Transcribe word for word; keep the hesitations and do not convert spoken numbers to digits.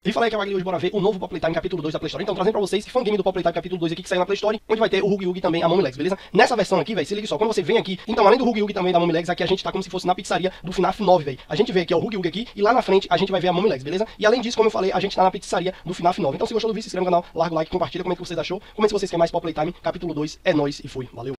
E falei que é o Wagner, hoje bora ver o novo Pop Playtime capítulo dois da Play Store. Então, trazendo pra vocês, fangame do Pop Playtime capítulo dois aqui, que saiu na Play Store, onde vai ter o Huggy Wuggy também, a Mommy Legs, beleza? Nessa versão aqui, velho, se liga só, quando você vem aqui, então além do Huggy Wuggy também da Mommy Legs, aqui a gente tá como se fosse na pizzaria do FNAF nove, velho. A gente vê aqui, ó, o Huggy Wuggy aqui, e lá na frente a gente vai ver a Mommy Legs, beleza? E além disso, como eu falei, a gente tá na pizzaria do FNAF nove. Então, se gostou do vídeo, se inscreve no canal, larga o like, compartilha, comenta o que vocês achou, comenta se vocês querem mais Pop Playtime capítulo dois, é nóis e fui, valeu!